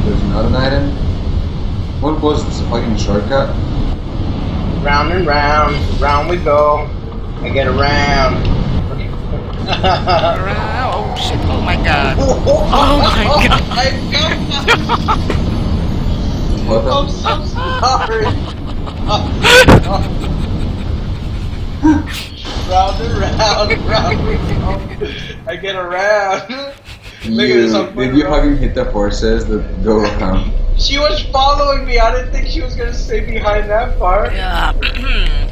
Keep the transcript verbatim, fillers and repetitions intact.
there's not an item. What was this fucking shortcut? Round and round, round we go. I get around. Oh shit! Oh my god! Oh my god! What the? I'm so sorry. Round and round, round we go. I get around. Look at this, I'm Did you fucking hit the forces that go around? She was following me. I didn't think she was gonna stay behind that part. Yeah.